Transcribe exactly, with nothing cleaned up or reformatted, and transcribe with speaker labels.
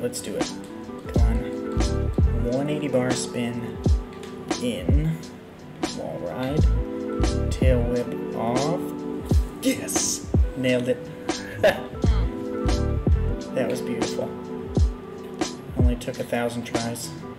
Speaker 1: let's do it. Come on. one eighty bar spin in. Wallride. Tailwhip off. Yes! Nailed it. That was beautiful. Only took a thousand tries.